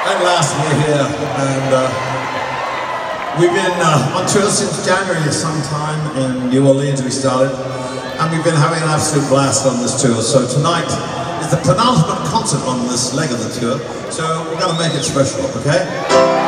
At last we're here, and we've been on tour since January sometime in New Orleans we started, and we've been having an absolute blast on this tour. So tonight is the penultimate concert on this leg of the tour, so we're going to make it special, okay?